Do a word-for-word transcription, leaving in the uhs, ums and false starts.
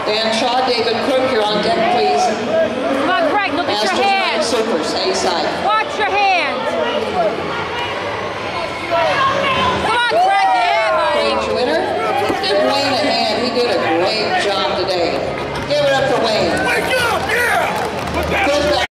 Dan Shaw, David Crook, you're on deck, please. Come on, Craig, look at your hands. Surfers, A side. Watch your hands. Come on, Craig, yeah, buddy. Page winner. Give Wayne a hand. He did a great job.